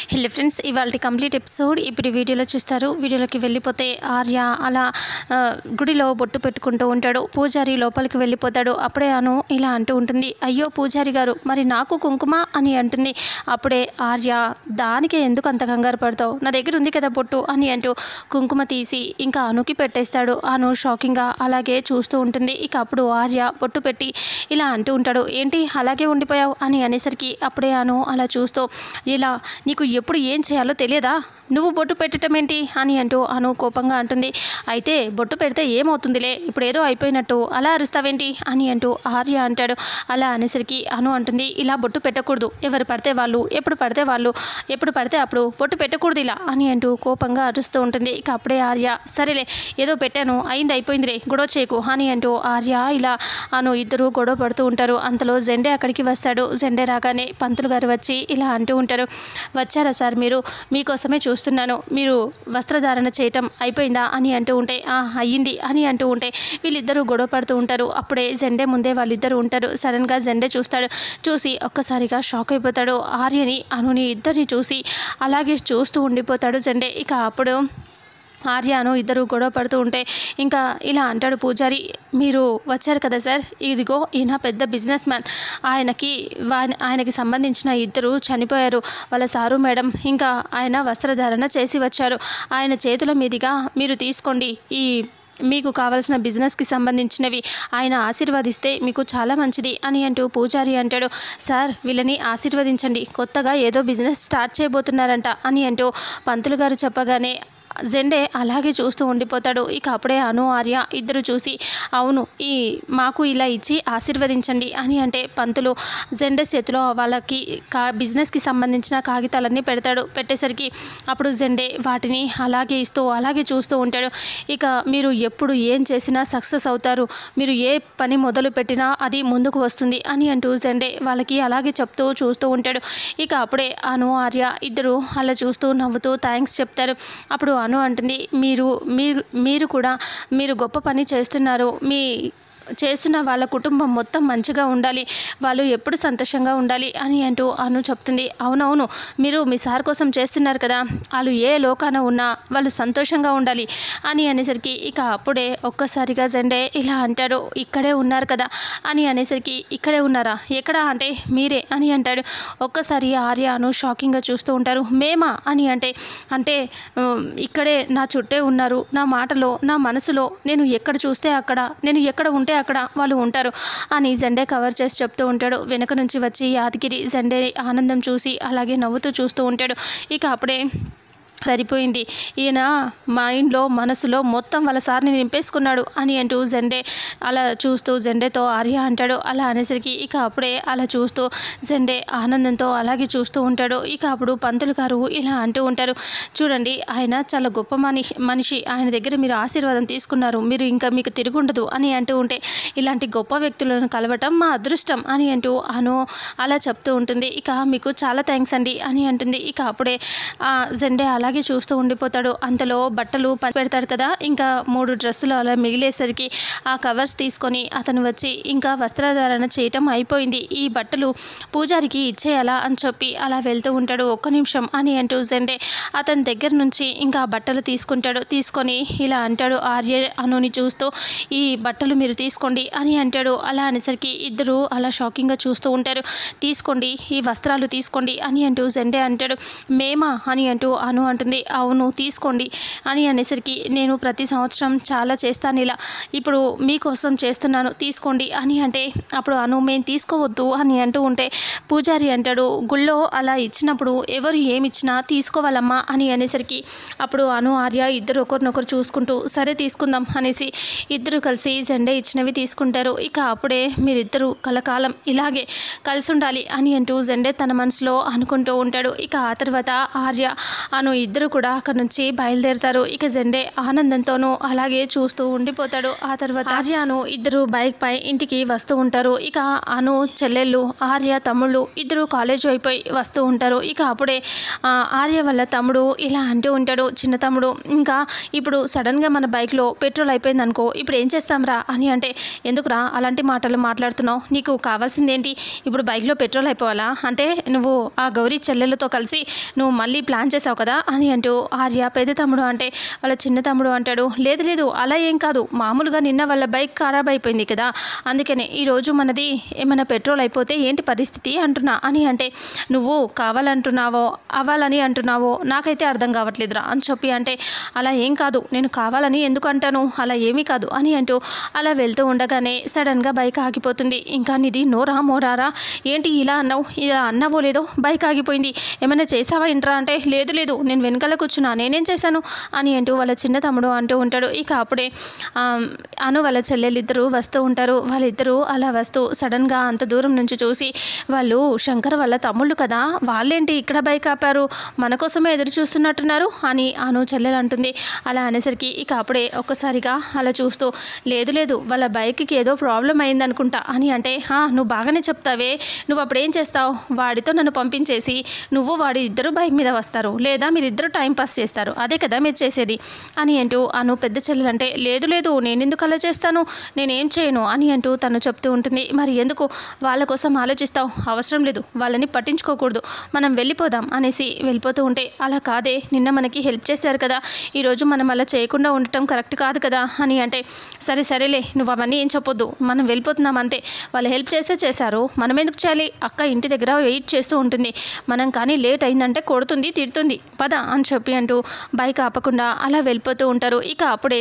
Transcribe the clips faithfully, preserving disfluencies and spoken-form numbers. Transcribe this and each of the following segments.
Hello friends, ఇవాళ complete episode ఇప్పుడు వీడియోలో చూస్తారు. వీడియోలోకి వెళ్ళిపోతే ఆర్య అలా గుడిలో బొట్టు పెట్టుకుంటూ ఉంటాడు. పూజారి లోపలికి వెళ్ళిపోతాడు. అప్పుడే అను ఇలా అంటూ ఉంటుంది, అయ్యో పూజారి గారు, మరి నాకు కుంకుమ అని అంటుంది. అప్పుడే ఆర్య, దానికే ఎందుకు అంత కంగారు పడతావు, నా దగ్గర ఉంది కదా బొట్టు అని అంటూ కుంకుమ తీసి ఇంకా అనుకి పెట్టేస్తాడు. అను షాకింగ్గా అలాగే చూస్తూ ఉంటుంది. ఇక అప్పుడు ఆర్య బొట్టు పెట్టి ఇలా అంటూ ఉంటాడు, ఏంటి అలాగే ఉండిపోయావు అని అనేసరికి అప్పుడే అను అలా చూస్తూ, ఇలా నీకు ఎప్పుడు ఏం చేయాలో తెలియదా, నువ్వు బొట్టు పెట్టడం ఏంటి అని అంటూ అను కోపంగా అంటుంది. అయితే బొట్టు పెడితే ఏమవుతుందిలే, ఇప్పుడు ఏదో అయిపోయినట్టు అలా అరుస్తావేంటి అని అంటూ ఆర్య అంటాడు. అలా అనేసరికి అను అంటుంది, ఇలా బొట్టు పెట్టకూడదు, ఎవరు పడితే వాళ్ళు ఎప్పుడు పడితే వాళ్ళు ఎప్పుడు పడితే అప్పుడు బొట్టు పెట్టకూడదు ఇలా అని అంటూ కోపంగా అరుస్తూ ఉంటుంది. ఇక అప్పుడే ఆర్య, సరేలే ఏదో పెట్టాను అయింది అయిపోయిందిలే గొడవ చేయకు అని అంటూ ఆర్య ఇలా అను ఇద్దరు గొడవ పడుతూ ఉంటారు. అంతలో జెండే అక్కడికి వస్తాడు. జెండే రాగానే పంతులు గారు వచ్చి ఇలా అంటూ ఉంటారు, వచ్చారా సార్, మీరు మీకోసమే చూస్తున్నాను, మీరు వస్త్రధారణ చేయటం అయిపోయిందా అని అంటూ ఉంటే, అయ్యింది అని అంటూ ఉంటే వీళ్ళిద్దరూ గొడవ పడుతూ ఉంటారు. అప్పుడే జెండే ముందే వాళ్ళిద్దరూ ఉంటారు. సడన్గా జెండే చూస్తాడు. చూసి ఒక్కసారిగా షాక్ అయిపోతాడు. ఆర్యని అనుని ఇద్దరిని చూసి అలాగే చూస్తూ ఉండిపోతాడు జెండే. ఇక అప్పుడు ఆర్యను ఇద్దరు గొడవ పడుతూ ఉంటే ఇంకా ఇలా అంటాడు పూజారి, మీరు వచ్చారు కదా సార్, ఇదిగో ఈయన పెద్ద బిజినెస్ మ్యాన్, ఆయనకి ఆయనకి సంబంధించిన ఇద్దరు చనిపోయారు, వాళ్ళ సారు మేడం ఇంకా ఆయన వస్త్రధారణ చేసి వచ్చారు, ఆయన చేతుల మీదుగా మీరు తీసుకోండి, ఈ మీకు కావాల్సిన బిజినెస్కి సంబంధించినవి ఆయన ఆశీర్వదిస్తే మీకు చాలా మంచిది అని అంటూ పూజారి అంటాడు. సార్ వీళ్ళని ఆశీర్వదించండి, కొత్తగా ఏదో బిజినెస్ స్టార్ట్ చేయబోతున్నారంట అని అంటూ పంతులు గారు చెప్పగానే జెండే అలాగే చూస్తూ ఉండిపోతాడు. ఇక అప్పుడే అను ఆర్య ఇద్దరు చూసి, అవును ఈ మాకు ఇలా ఇచ్చి ఆశీర్వదించండి అని అంటే పంతులు జెండే చేతిలో వాళ్ళకి కా బిజినెస్కి సంబంధించిన కాగితాలన్నీ పెడతాడు. పెట్టేసరికి అప్పుడు జెండే వాటిని అలాగే ఇస్తూ అలాగే చూస్తూ ఉంటాడు. ఇక మీరు ఎప్పుడు ఏం చేసినా సక్సెస్ అవుతారు, మీరు ఏ పని మొదలు పెట్టినా అది ముందుకు వస్తుంది అని అంటూ జెండే వాళ్ళకి అలాగే చెప్తూ చూస్తూ ఉంటాడు. ఇక అప్పుడే అను ఆర్య ఇద్దరు అలా చూస్తూ నవ్వుతూ థ్యాంక్స్ చెప్తారు. అప్పుడు అను అంటుంది, మీరు మీరు మీరు కూడా మీరు గొప్ప పని చేస్తున్నారు, మీ చేస్తున్న వాళ్ళ కుటుంబం మొత్తం మంచిగా ఉండాలి, వాళ్ళు ఎప్పుడు సంతోషంగా ఉండాలి అని అంటూ అను చెప్తుంది. అవునవును, మీరు మీ సార్ కోసం చేస్తున్నారు కదా, వాళ్ళు ఏ లోకాన ఉన్నా వాళ్ళు సంతోషంగా ఉండాలి అని అనేసరికి ఇక అప్పుడే ఒక్కసారిగా జెండే ఇలా అంటారు, ఇక్కడే ఉన్నారు కదా అని అనేసరికి ఇక్కడే ఉన్నారా, ఎక్కడ అంటే మీరే అని అంటాడు. ఒక్కసారి ఆర్య అను షాకింగ్గా చూస్తూ ఉంటారు. మేమా అని అంటే అంటే ఇక్కడే నా చుట్టే ఉన్నారు, నా మాటలో నా మనసులో నేను ఎక్కడ చూస్తే అక్కడ, నేను ఎక్కడ ఉంటే అక్కడ వాళ్ళు ఉంటారు అని జెండే కవర్ చేసి చెప్తూ ఉంటాడు. వెనక నుంచి వచ్చి యాదగిరి జెండే ఆనందం చూసి అలాగే నవ్వుతూ చూస్తూ ఉంటాడు. ఇక అప్పుడే సరిపోయింది, ఈయన మైండ్లో మనసులో మొత్తం వాళ్ళ సార్ని నింపేసుకున్నాడు అని అంటూ జెండే అలా చూస్తూ జెండేతో ఆర్య అంటాడు. అలా అనేసరికి ఇక అప్పుడే అలా చూస్తూ జెండే ఆనందంతో అలాగే చూస్తూ ఉంటాడు. ఇక అప్పుడు పంతులు గారు ఇలా అంటూ ఉంటారు, చూడండి ఆయన చాలా గొప్ప మనిషి మనిషి ఆయన దగ్గర మీరు ఆశీర్వాదం తీసుకున్నారు, మీరు ఇంకా మీకు తిరుగుండదు అని అంటూ ఉంటే, ఇలాంటి గొప్ప వ్యక్తులను కలవటం మా అదృష్టం అని అంటూ అను అలా చెప్తూ ఉంటుంది. ఇక మీకు చాలా థ్యాంక్స్ అండి అని అంటుంది. ఇక అప్పుడే జెండే అలా అలాగే చూస్తూ ఉండిపోతాడు. అంతలో బట్టలు పెడతాడు కదా, ఇంకా మూడు డ్రెస్సులు అలా మిగిలేసరికి ఆ కవర్స్ తీసుకొని అతను వచ్చి ఇంకా వస్త్రధారణ చేయటం అయిపోయింది, ఈ బట్టలు పూజారికి ఇచ్చేయాలా అని చెప్పి అలా వెళ్తూ ఉంటాడు. ఒక్క నిమిషం అని అంటూ జెండే అతని దగ్గర నుంచి ఇంకా బట్టలు తీసుకుంటాడు. తీసుకొని ఇలా అంటాడు ఆర్య అనుని చూస్తూ, ఈ బట్టలు మీరు తీసుకోండి అని అంటాడు. అలా అనేసరికి ఇద్దరు అలా షాకింగ్గా చూస్తూ ఉంటారు. తీసుకోండి ఈ వస్త్రాలు తీసుకోండి అని అంటూ జెండే అంటాడు. మేమా అని అంటూ అను అంటుంది, అవును తీసుకోండి అని అనేసరికి నేను ప్రతి సంవత్సరం చాలా చేస్తాను ఇలా, ఇప్పుడు మీకోసం చేస్తున్నాను తీసుకోండి అని అంటే అప్పుడు అను మేము తీసుకోవద్దు అని అంటూ ఉంటే పూజారి అంటాడు, గుళ్ళో అలా ఇచ్చినప్పుడు ఎవరు ఏమిచ్చినా తీసుకోవాలమ్మా అని అనేసరికి అప్పుడు అను ఆర్య ఇద్దరు ఒకరినొకరు చూసుకుంటూ సరే తీసుకుందాం అనేసి ఇద్దరు కలిసి జెండే ఇచ్చినవి తీసుకుంటారు. ఇక అప్పుడే మీరిద్దరూ కలకాలం ఇలాగే కలిసి ఉండాలి అని అంటూ జెండే తన మనసులో అనుకుంటూ ఉంటాడు. ఇక ఆ తర్వాత ఆర్య అను ఇద్దరు కూడా అక్కడ నుంచి బయలుదేరుతారు. ఇక జెండే ఆనందంతోనూ అలాగే చూస్తూ ఉండిపోతాడు. ఆ తర్వాత ఆర్యను ఇద్దరు బైక్ పై ఇంటికి వస్తూ ఉంటారు. ఇక అను చెల్లెళ్ళు, ఆర్య తమ్ముళ్ళు ఇద్దరు కాలేజ్ అయిపోయి వస్తూ ఉంటారు. ఇక అప్పుడే ఆర్య వాళ్ళ తమ్ముడు ఇలా అంటూ ఉంటాడు, చిన్న తమ్ముడు, ఇంకా ఇప్పుడు సడన్గా మన బైక్లో పెట్రోల్ అయిపోయింది అనుకో, ఇప్పుడు ఏం చేస్తాంరా అని అంటే, ఎందుకురా అలాంటి మాటలు మాట్లాడుతున్నావు, నీకు కావాల్సిందేంటి, ఇప్పుడు బైక్లో పెట్రోల్ అయిపోవాలా అంటే నువ్వు ఆ గౌరీ చెల్లెలతో కలిసి నువ్వు మళ్ళీ ప్లాన్ చేసావు కదా అని అంటూ ఆర్య పెద్ద తమ్ముడు అంటే వాళ్ళ చిన్న తమ్ముడు అంటాడు, లేదు లేదు అలా ఏం కాదు, మామూలుగా నిన్న వాళ్ళ బైక్ ఖరాబ్ అయిపోయింది కదా, అందుకనే ఈరోజు మనది ఏమైనా పెట్రోల్ అయిపోతే ఏంటి పరిస్థితి అంటున్నా అని అంటే, నువ్వు కావాలంటున్నావో అవ్వాలని అంటున్నావో నాకైతే అర్థం కావట్లేదురా అని చెప్పి అంటే, అలా ఏం కాదు, నేను కావాలని ఎందుకు అంటాను, అలా ఏమీ కాదు అని అంటూ అలా వెళ్తూ ఉండగానే సడన్గా బైక్ ఆగిపోతుంది. ఇంకా నిధి నోరా మోరారా ఏంటి ఇలా అన్నావు, ఇలా అన్నావో లేదో బైక్ ఆగిపోయింది, ఏమైనా చేసావా ఇంట్రా అంటే, లేదు లేదు నేను వెనకాల కూర్చున్నా, నేనేం చేశాను అని అంటూ వాళ్ళ చిన్న తమ్ముడు అంటూ ఉంటాడు. ఇక అప్పుడే అను వాళ్ళ చెల్లెలిద్దరూ వస్తూ ఉంటారు. వాళ్ళిద్దరూ అలా వస్తూ సడన్గా అంత దూరం నుంచి చూసి, వాళ్ళు శంకర్ వాళ్ళ తమ్ముళ్ళు కదా, వాళ్ళేంటి ఇక్కడ బైక్ ఆపారు, మన కోసమే ఎదురు చూస్తున్నట్టున్నారు అని అను చెల్లెలు అంటుంది. అలా అనేసరికి ఇక అప్పుడే ఒక్కసారిగా అలా చూస్తూ, లేదు లేదు వాళ్ళ బైక్కి ఏదో ప్రాబ్లం అయిందనుకుంటా అని అంటే, నువ్వు బాగానే చెప్తావే, నువ్వు అప్పుడు ఏం చేస్తావు, వాడితో నన్ను పంపించేసి నువ్వు వాడి ఇద్దరు బైక్ మీద వస్తారు, లేదా మీరిద్దరు టైం పాస్ చేస్తారు, అదే కదా మీరు చేసేది అని అంటూ అను పెద్ద చెల్లెలంటే, లేదు లేదు నేను ఎందుకు అలా చేస్తాను, నేనేం చేయను అని అంటూ తను చెప్తూ ఉంటుంది. మరి ఎందుకు వాళ్ళ కోసం ఆలోచిస్తావు, అవసరం లేదు, వాళ్ళని పట్టించుకోకూడదు, మనం వెళ్ళిపోదాం అనేసి వెళ్ళిపోతూ ఉంటే, అలా కాదే నిన్న మనకి హెల్ప్ చేశారు కదా, ఈరోజు మనం అలా చేయకుండా ఉండటం కరెక్ట్ కాదు కదా అని అంటే, సరే సరేలే నువ్వు అవన్నీ ఏం చెప్పొద్దు, మనం వెళ్ళిపోతున్నాం అంతే, వాళ్ళు హెల్ప్ చేస్తే చేశారు, మనం ఎందుకు చేయాలి, అక్క ఇంటి దగ్గర వెయిట్ చేస్తూ ఉంటుంది, మనం కానీ లేట్ అయిందంటే కొడుతుంది తిడుతుంది, పద అని చెప్పి అంటూ బైక్ ఆపకుండా అలా వెళ్ళిపోతూ ఉంటారు. ఇక అప్పుడే,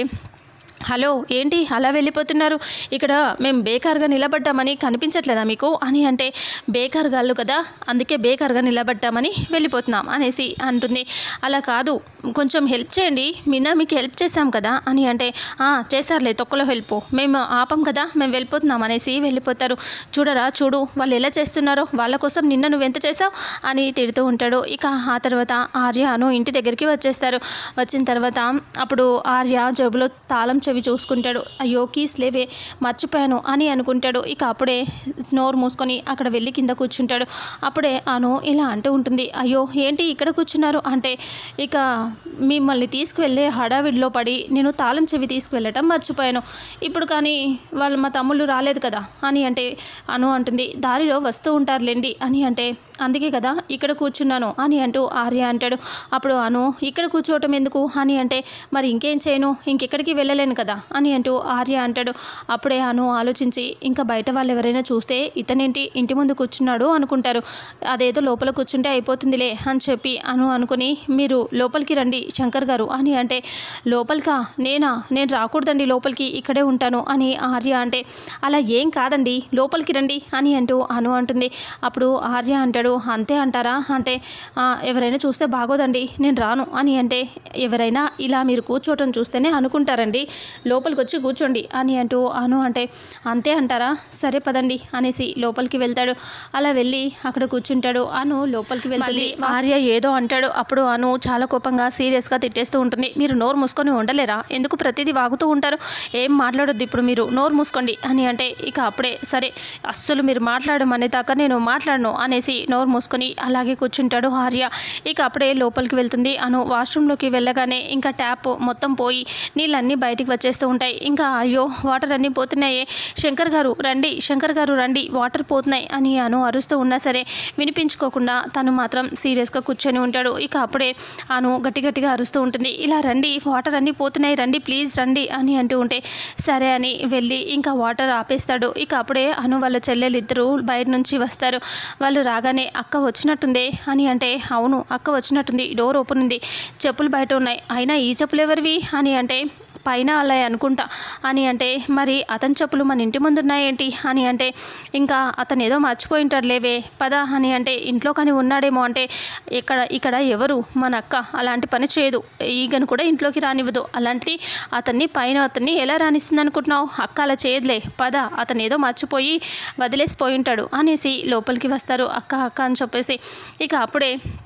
హలో ఏంటి అలా వెళ్ళిపోతున్నారు, ఇక్కడ మేము బేకార్గా నిలబడ్డామని కనిపించట్లేదా మీకు అని అంటే, బేకార్ గాళ్ళు కదా అందుకే బేకార్గా నిలబడ్డామని వెళ్ళిపోతున్నాం అనేసి అంటుంది. అలా కాదు కొంచెం హెల్ప్ చేయండి, మిన్నా మీకు హెల్ప్ చేశాం కదా అని అంటే, చేశారులే తొక్కలో హెల్ప్, మేము ఆపం కదా మేము వెళ్ళిపోతున్నాం అనేసి వెళ్ళిపోతారు. చూడరా చూడు వాళ్ళు ఎలా చేస్తున్నారో, వాళ్ళ కోసం నిన్న నువ్వెంత చేసావు అని తిడుతూ ఉంటాడు. ఇక ఆ తర్వాత ఆర్యను ఇంటి దగ్గరికి వచ్చేస్తారు. వచ్చిన తర్వాత అప్పుడు ఆర్య జేబులో తాళం చెవి చూసుకుంటాడు. అయ్యో కీస్ లేవే మర్చిపోయాను అని అనుకుంటాడు. ఇక అప్పుడే నోరు మూసుకొని అక్కడ వెళ్ళి కింద కూర్చుంటాడు. అప్పుడే అను ఇలా అంటూ ఉంటుంది, అయ్యో ఏంటి ఇక్కడ కూర్చున్నారు అంటే, ఇక మిమ్మల్ని తీసుకువెళ్ళే హడావిడిలో పడి నేను తాళం చెవి తీసుకువెళ్ళటం మర్చిపోయాను, ఇప్పుడు కానీ వాళ్ళు మా తమ్ముళ్ళు రాలేదు కదా అని అంటే, అను అంటుంది, దారిలో వస్తూ ఉంటారులేండి అని అంటే, అందుకే కదా ఇక్కడ కూర్చున్నాను అని అంటూ ఆర్య అంటాడు. అప్పుడు అను ఇక్కడ కూర్చోవటం ఎందుకు అని అంటే, మరి ఇంకేం చేయను, ఇంకెక్కడికి వెళ్ళలేను కదా అని అంటూ ఆర్య అంటాడు. అప్పుడే అను ఆలోచించి, ఇంకా బయట వాళ్ళు ఎవరైనా చూస్తే ఇతనేంటి ఇంటి ముందు కూర్చున్నాడు అనుకుంటారు, అదేదో లోపల కూర్చుంటే అయిపోతుందిలే అని చెప్పి అను అనుకుని, మీరు లోపలికి రండి శంకర్ గారు అని అంటే, లోపలికా నేనా, నేను రాకూడదండి లోపలికి, ఇక్కడే ఉంటాను అని ఆర్య అంటే, అలా ఏం కాదండి లోపలికి రండి అని అంటూ అను అంటుంది. అప్పుడు ఆర్య అంటాడు, అంతే అంటారా అంటే, ఎవరైనా చూస్తే బాగోదండి నేను రాను అని అంటే, ఎవరైనా ఇలా మీరు కూర్చోవటం చూస్తేనే అనుకుంటారండి, లోపలికి వచ్చి కూర్చోండి అని అంటూ అను అంటే, అంతే అంటారా సరే పదండి అనేసి లోపలికి వెళ్తాడు. అలా వెళ్ళి అక్కడ కూర్చుంటాడు. అను లోపలికి వెళ్తుంది. ఆర్య ఏదో అంటాడు. అప్పుడు అను చాలా కోపంగా సీరియస్గా తిట్టేస్తూ ఉంటుంది, మీరు నోరు మూసుకొని ఉండలేరా, ఎందుకు ప్రతిదీ వాగుతూ ఉంటారు, ఏం మాట్లాడొద్దు ఇప్పుడు మీరు నోరు మూసుకోండి అని అంటే, ఇక అప్పుడే సరే అస్సలు మీరు మాట్లాడమనే దాకా నేను మాట్లాడను అనేసి నోరు మూసుకొని అలాగే కూర్చుంటాడు ఆర్య. ఇక అప్పుడే లోపలికి వెళ్తుంది అను. వాష్రూమ్లోకి వెళ్ళగానే ఇంకా ట్యాప్ మొత్తం పోయి నీళ్ళన్నీ బయటికి వచ్చేస్తూ ఉంటాయి. ఇంకా అయ్యో వాటర్ అన్నీ పోతున్నాయే, శంకర్ గారు రండి, శంకర్ గారు రండి, వాటర్ పోతున్నాయి అని అను అరుస్తూ ఉన్నా సరే వినిపించుకోకుండా తను మాత్రం సీరియస్గా కూర్చొని ఉంటాడు. ఇక అప్పుడే అను గట్టి గట్టిగా అరుస్తూ ఉంటుంది, ఇలా రండి వాటర్ అన్నీ పోతున్నాయి రండి ప్లీజ్ రండి అని అంటూ ఉంటే, సరే అని వెళ్ళి ఇంకా వాటర్ ఆపేస్తాడు. ఇక అప్పుడే అను వాళ్ళ చెల్లెలు ఇద్దరు బయట నుంచి వస్తారు. వాళ్ళు రాగానే, అక్క వచ్చినట్టుందే అని అంటే, అవును అక్క వచ్చినట్టుంది, డోర్ ఓపెన్ ఉంది, చెప్పులు బయట ఉన్నాయి, అయినా ఈ చెప్పులు ఎవరివి అని అంటే, పైన అలా అనుకుంటా అని అంటే, మరి అతని చెప్పులు మన ఇంటి ముందు ఉన్నాయేంటి అని అంటే, ఇంకా అతను ఏదో మర్చిపోయి ఉంటాడు లేవే పద అని అంటే, ఇంట్లో కానీ ఉన్నాడేమో అంటే, ఇక్కడ ఇక్కడ ఎవరు మన అక్క అలాంటి పని చేయదు, ఈగను కూడా ఇంట్లోకి రానివ్వదు, అలాంటి అతన్ని పైన అతన్ని ఎలా రానిస్తుంది అనుకుంటున్నావు, అక్క అలా చేయదులే పద, అతను ఏదో మర్చిపోయి వదిలేసిపోయి ఉంటాడు అనేసి లోపలికి వస్తారు. అక్క అక్క అని చెప్పేసి ఇక అప్పుడే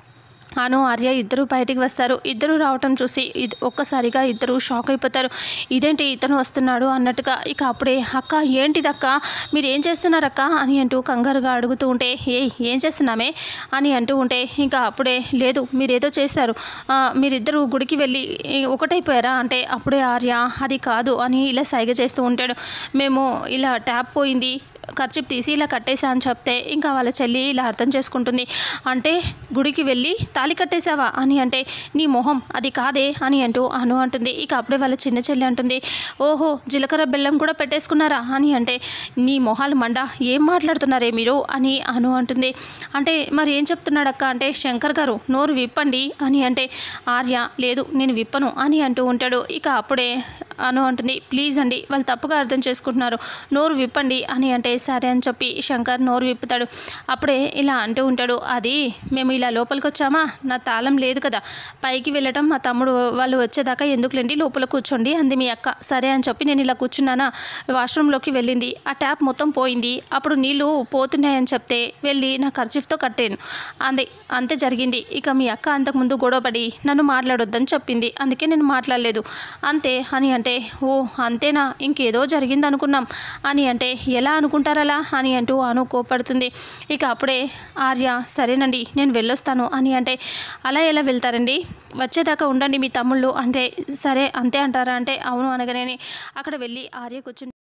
అను ఆర్య ఇద్దరు బయటికి వస్తారు. ఇద్దరు రావటం చూసి ఇద్ ఒక్కసారిగా ఇద్దరు షాక్ అయిపోతారు. ఇదేంటి ఇతను వస్తున్నాడు అన్నట్టుగా. ఇక అప్పుడే అక్క ఏంటిదక్క మీరు ఏం చేస్తున్నారక్క అని అంటూ కంగారుగా అడుగుతూ ఉంటే ఏ ఏం చేస్తున్నామే అని అంటూ ఉంటే ఇంకా అప్పుడే లేదు మీరేదో చేశారు మీరిద్దరు గుడికి వెళ్ళి ఒకటైపోయారా అంటే అప్పుడే ఆర్య అది కాదు అని ఇలా సైగ చేస్తూ ఉంటాడు. మేము ఇలా ట్యాప్ పోయింది ఖర్చు తీసి ఇలా కట్టేసా అని చెప్తే ఇంకా వాళ్ళ చెల్లి ఇలా అర్థం చేసుకుంటుంది. అంటే గుడికి వెళ్ళి తాళి కట్టేశావా అని అంటే నీ మొహం అది కాదే అని అంటూ అను అంటుంది. ఇక అప్పుడే వాళ్ళ చిన్న చెల్లి అంటుంది ఓహో జీలకర్ర బెల్లం కూడా పెట్టేసుకున్నారా అని అంటే మీ మొహాలు మండ ఏం మాట్లాడుతున్నారే మీరు అని అను అంటుంది. అంటే మరి ఏం చెప్తున్నాడక్క అంటే శంకర్ గారు నోరు విప్పండి అని అంటే ఆర్య లేదు నేను విప్పను అని అంటూ ఉంటాడు. ఇక అప్పుడే అను అంటుంది ప్లీజ్ అండి వాళ్ళు తప్పుగా అర్థం చేసుకుంటున్నారు నోరు విప్పండి అని అంటే సరే అని చెప్పి శంకర్ నోరు విప్పుతాడు. అప్పుడే ఇలా అంటూ ఉంటాడు అది మేము ఇలా లోపలికి వచ్చామా నా తాళం లేదు కదా పైకి వెళ్ళటం మా తమ్ముడు వాళ్ళు వచ్చేదాకా ఎందుకులేండి లోపల కూర్చోండి అంది మీ అక్క. సరే అని చెప్పి నేను ఇలా కూర్చున్నానా వాష్రూమ్లోకి వెళ్ళింది ఆ ట్యాప్ మొత్తం పోయింది అప్పుడు నీళ్ళు పోతున్నాయని చెప్తే వెళ్ళి నా కర్చీఫ్తో కట్టాను అంది అంతే జరిగింది. ఇక మీ అక్క అంతకుముందు గొడవపడి నన్ను మాట్లాడొద్దని చెప్పింది అందుకే నేను మాట్లాడలేదు అంతే అని అంటే ఓ అంతేనా ఇంకేదో జరిగింది అనుకున్నాం అని అంటే ఎలా అనుకుంటారలా అని అంటూ అను కోపడుతుంది. ఇక అప్పుడే ఆర్య సరేనండి నేను వెళ్ళొస్తాను అని అంటే అలా ఎలా వెళ్తారండి వచ్చేదాకా ఉండండి మీ తమ్ముళ్ళు అంటే సరే అంతే అంటారా అంటే అవును అనగానే అక్కడ వెళ్ళి ఆర్య కూర్చుని